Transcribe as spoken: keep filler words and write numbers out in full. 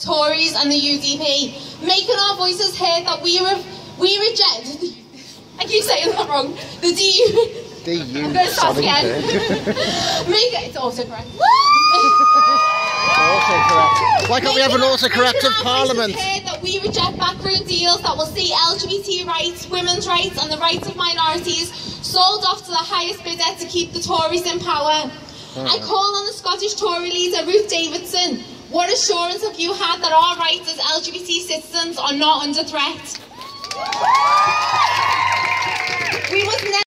Tories and the U D P, making our voices heard that we re we reject. I keep saying that wrong. The D U. D U. I'm going to start again. Make it. It's autocorrect. Autocorrect. Why can't we have an autocorrective parliament? Heard that we reject backroom deals that will see L G B T rights, women's rights, and the rights of minorities sold off to the highest bidder to keep the Tories in power. Mm. I call on the Scottish Tory leader Ruth Davidson. What assurance have you had that our rights as L G B T citizens are not under threat? We must never